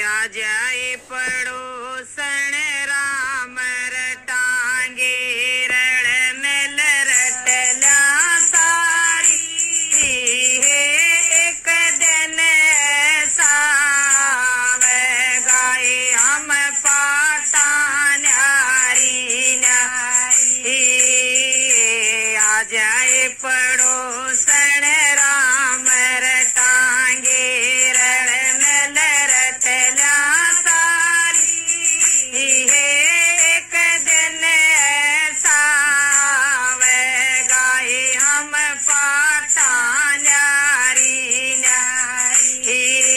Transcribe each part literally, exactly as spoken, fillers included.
आ जाए पड़ोसन राम रटांगे रण में रटला सारी एक दिन साव गाए हम पाता न्यारी न्यारी आ जाए पड़ोसन राम रटांगे रण में रटला सारी एक दिन साव गाए हम पाता न्यारी न्यारी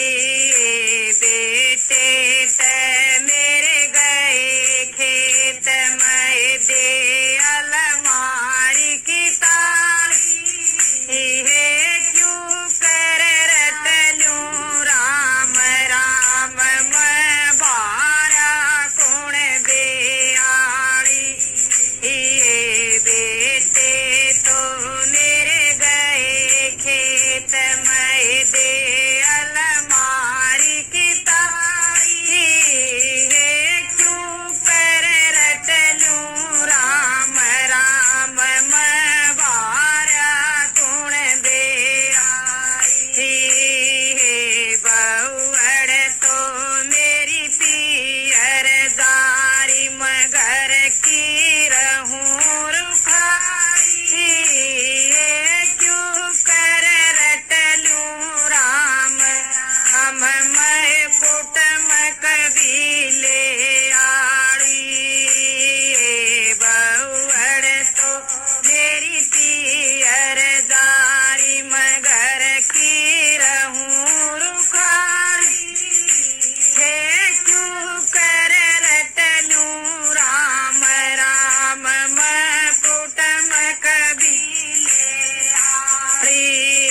बेटे ते मेरे गए खेत में दे अलमारी की ताली है क्यों कर रटलूं राम राम मैं बारा कौन बेआली बेटे तो मेरे गए खेत में दे अलमारी की ताली है क्यों कर रटलूं राम राम मैं बारा कौन बेआली बहुअड़ तो मेरी पियर दारी मगर की रहूं रुखाई क्यों कर रटलूं राम हम मैं कुटम कबीले आड़ी बहुअड़ तो मेरी पियर दारी मगर की रहूं रुखारी है क्यों कर रटलूं राम राम मैं कुटम कबीले आड़ी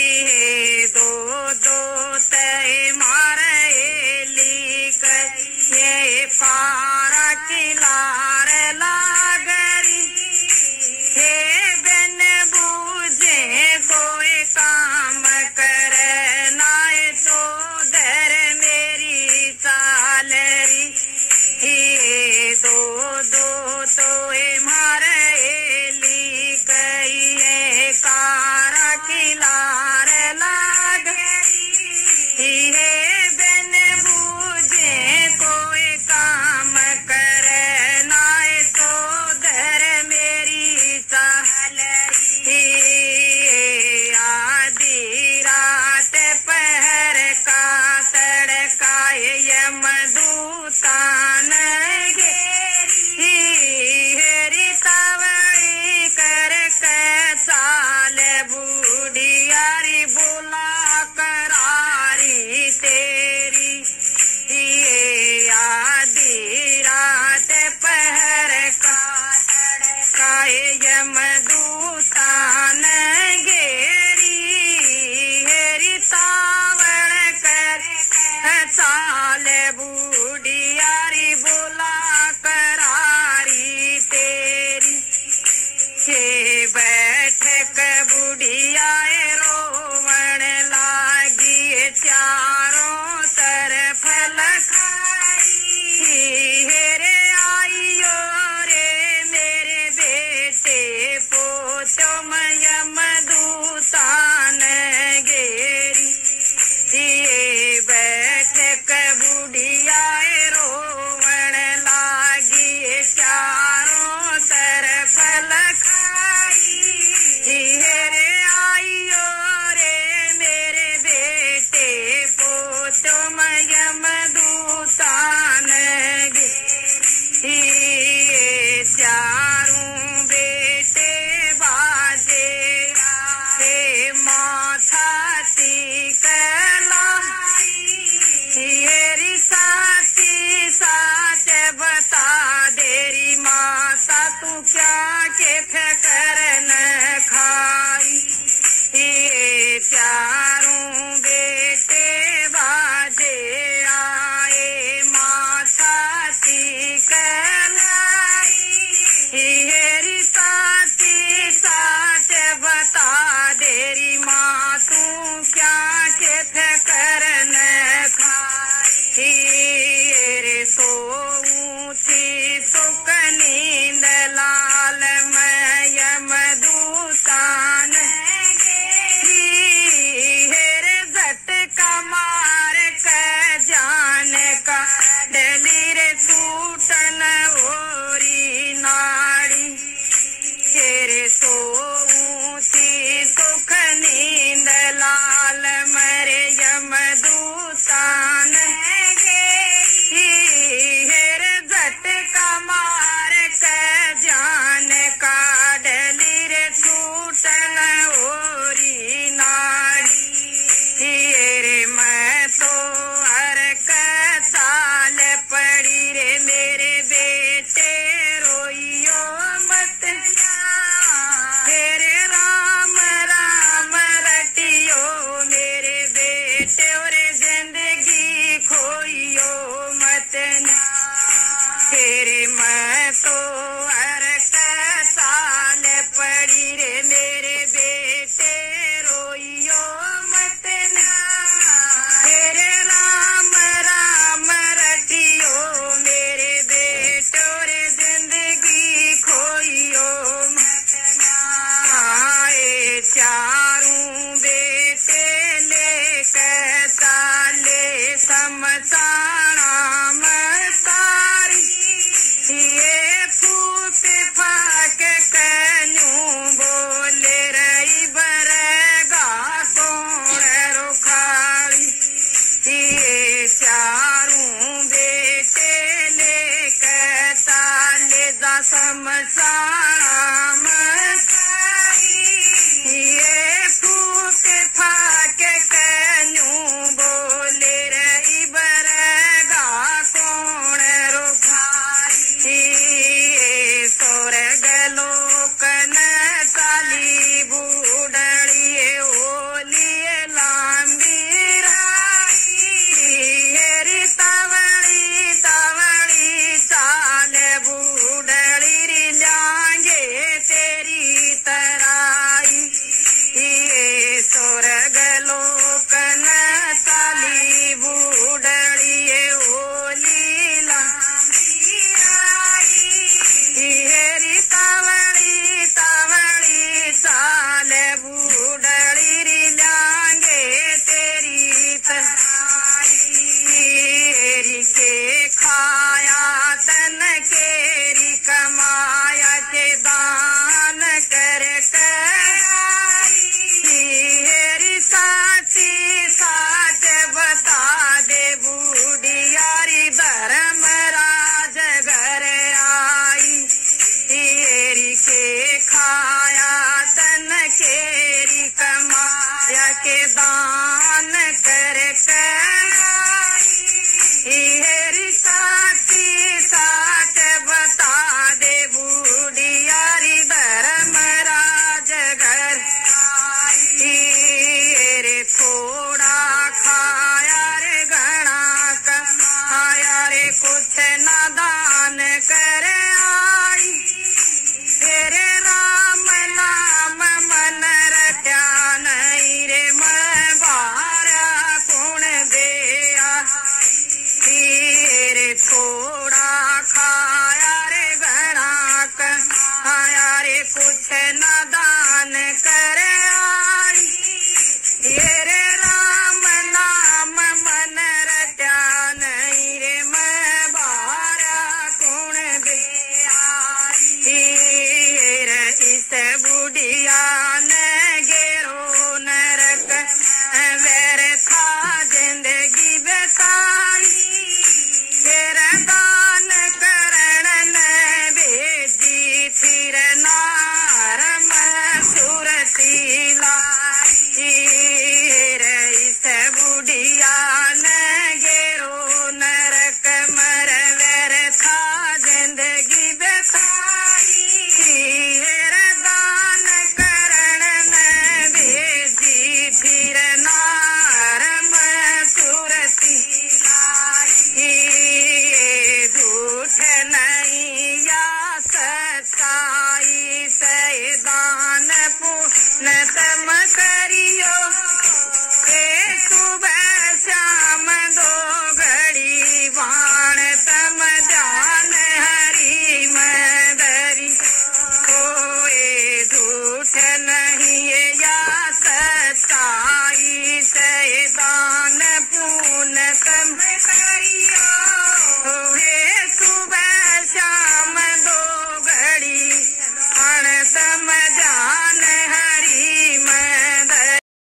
दो दो तय मारे लिख ये पारा किलार लागरी हे बिन बूझे कोई काम करे नाए तो दर मेरी चालरी दो दो तो मारे लिख ये कारा किलार लागरी हे बिन बूझे कोई काम करे नाए तो दर मेरी चालरी आधी रात पहर का तड़काए यमदूतान गेरी हेरी तावड़ी कर के चाल बूढ़ियारी बोला करारी तेरी आधी रात पहर का तड़काए यमदूतान गेरी हेरी तावड़ कर चाल बूढ़ियारी बोला करारी तेरी के बैठक बुढ़ियाए रोवण लागी चारों तरफ लखाई हेरे आइयो रे मेरे बेटे पोतो यमदूतान गेरी ये बैठक बुढ़िया रे सोऊं थी सुख नींद लाल मैं यमदूतान हेरे झटका मार के जान का डली रे सूटन ओरी नाड़ी तेरे सोऊं थी सुख नींद लाल मरे यमदूतान हेरे झटका मार के जान का डली रे छूटन ओरी नाड़ी रे मैं तो हर के चाल पड़ी रे मेरे बेटे रोइयो मत तेरे राम राम रटियो मेरे बेटे और जिंदगी खोइयो मत तेरे मैं तो हर के साल पड़ी रे मेरे बेटे रोइयो मत तेरे राम राम रटियो मेरे बेटे और जिंदगी खोइयो मत आए चारों बेटे लेकर साले समझाना मसारी ये फूट फाक कन्यू बोले रही बरेगा कौन रुखाली ये चारों बेटे लेकर साले दा समझाना मसारी ये फूट फाक कन्यू बोले रही बरेगा कौन रुखाली स्वर्ग लोकन चाली बूढ़िए ओलिए लांबी राई तवड़ी तवड़ी चाल बूढ़ी री लांगे तेरी तराई स्वर्ग लोकन चाली बूढ़िए ओली लांबी हेरी तावड़ी तावड़ी चाल बूढ़ी री लांगे तेरी तराई हेरी के खाया तन केरी कमाया के दान कर हेरी साची साच बता दे बूढ़ियारी धर्म राज घर आई तेरी के खाया तन केरी कमाया के दान कर हेरी साची साच बता दे बूढ़ियारी धर्म राज घर रे थोड़ा खाया रे घना कमाया रे कुछ